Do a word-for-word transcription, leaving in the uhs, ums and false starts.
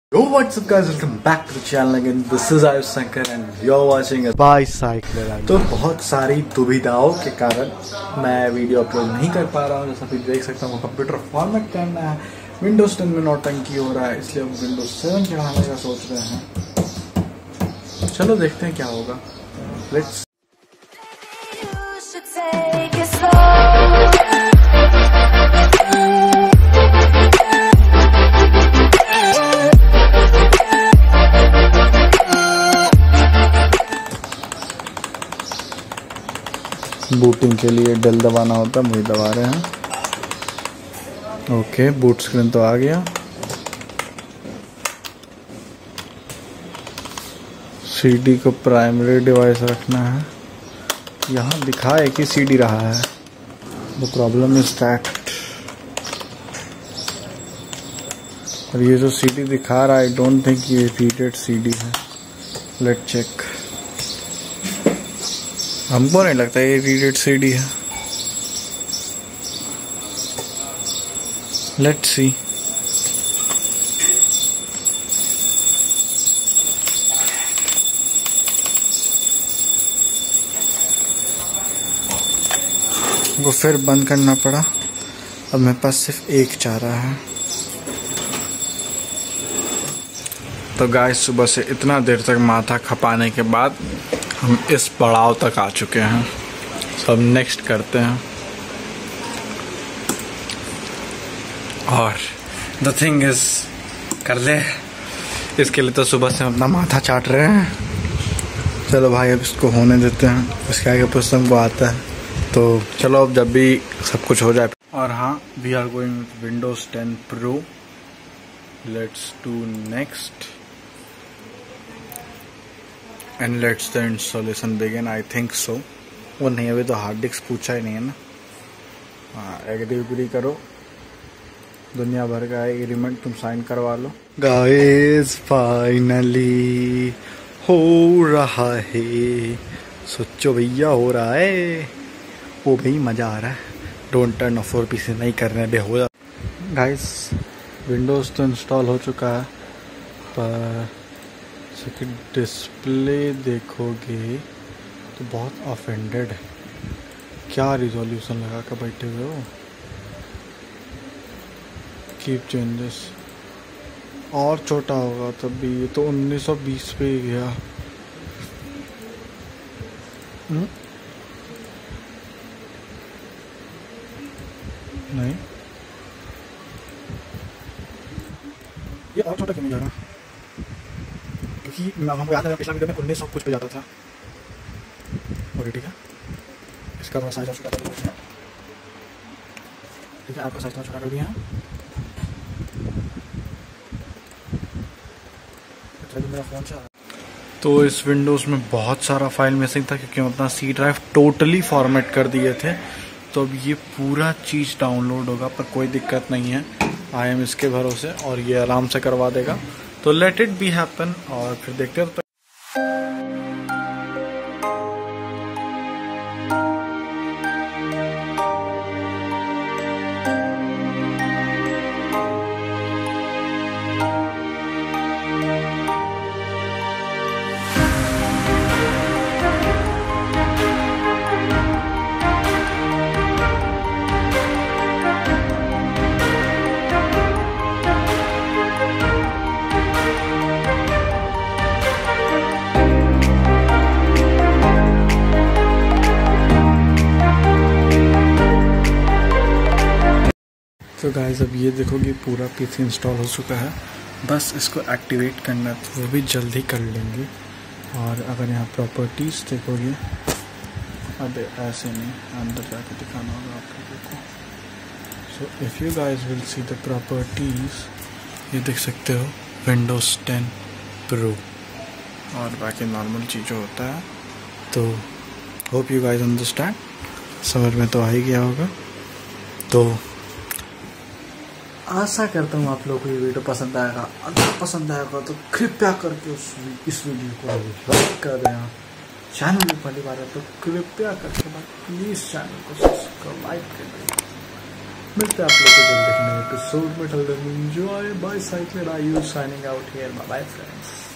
Yo, what's up guys, welcome back to the channel again. This is Ayush Shankar and you're watching a bicycle. तो बहुत सारी दुविधाओं के कारण मैं video upload नहीं कर पा रहा हूँ। जैसा कि देख सकता हूँ कंप्यूटर फॉर्मेट करना है, विंडोज टेन में नौटंकी हो रहा है, इसलिए हम विंडोज सेवन चढ़ाने का सोच रहे हैं। चलो देखते हैं क्या होगा। लेट्स बूटिंग के लिए डेल दबाना होता है, वही दबा रहे हैं। ओके, बूट स्क्रीन तो आ गया। सीडी को प्राइमरी डिवाइस रखना है। यहाँ दिखा है कि सीडी रहा है। द प्रॉब्लम इज दैट, और ये जो सीडी दिखा रहा है आई डोंट थिंक ये रीडेड सीडी है। Let check. हमको नहीं लगता ये रीडेड सीडी है। Let's see. वो फिर बंद करना पड़ा। अब मेरे पास सिर्फ एक चारा है। तो गाइस, सुबह से इतना देर तक माथा खपाने के बाद हम इस पड़ाव तक आ चुके हैं। सब नेक्स्ट करते हैं। और द थिंग इज, कर ले। इसके लिए तो सुबह से अपना माथा चाट रहे हैं। चलो भाई, अब इसको होने देते हैं। इसके आगे पुस्तक को आता है तो चलो, अब जब भी सब कुछ हो जाए। और हाँ, we are going with Windows ten pro. Let's do next and let's the installation begin. I think so. वो नहीं, अभी तो हार्ड डिस्क पूछा ही नहीं है ना। हाँ, एग्री उग्री करो। दुनिया भर का एग्रीमेंट तुम साइन करवा लो। गाइस, फाइनली हो रहा है। सोचो भैया, हो रहा है। वो भाई मज़ा आ रहा है। Don't turn off for PC नहीं कर रहे हैं, हो। गाइस, विंडोज़ तो इंस्टॉल हो चुका है, पर कि डिस्प्ले देखोगे तो बहुत ऑफेंडेड है। क्या रिजोल्यूशन लगा कर बैठे हुए हो। Keep changes. और छोटा होगा तब भी। ये तो उन्नीस सौ बीस पे ही गया। हुँ? नहीं, ये और छोटा क्यों नहीं जा रहा? क्योंकि हमको याद है पिछला वीडियो में उन्नीस सौ कुछ पे जाता था। ओके, ठीक है। इसका थोड़ा साइज और छोटा कर दिया है। ठीक है, आपका साइज थोड़ा छोटा कर दिया है। मेरा फोन चला। तो इस विंडोज़ में बहुत सारा फाइल मिसिंग था, क्योंकि हम अपना सी ड्राइव टोटली फॉर्मेट कर दिए थे। तो अब ये पूरा चीज़ डाउनलोड होगा, पर कोई दिक्कत नहीं है। आई एम इसके भरोसे, और ये आराम से करवा देगा। तो लेट इट बी हैपन, और फिर देखते हैं। तो गाइस, अब ये देखोगे पूरा पीसी इंस्टॉल हो चुका है। बस इसको एक्टिवेट करना है, तो वो भी जल्दी कर लेंगे। और अगर यहाँ प्रॉपर्टीज़ देखोगे, अबे ऐसे नहीं, अंदर जाके दिखाना होगा आप लोगों को। So if you guys will see the properties, ये देख सकते हो विंडोज़ टेन प्रो, और बाकी नॉर्मल चीज़ें होता है। तो होप यू गाइस अंडरस्टैंड। समझ में तो आ ही गया होगा। तो आशा करता हूँ आप लोगों को ये वीडियो पसंद आएगा। अगर पसंद आएगा तो कृपया करके उस इस वीडियो को लाइक कर दें। चैनल में पहली बार है तो कृपया करके प्लीज़ चैनल को सब्सक्राइब कर दें। मिलते हैं आप लोग को जल्दी नए एपिसोड में। Till then enjoy, bye cycling, I you signing out here, bye bye friends.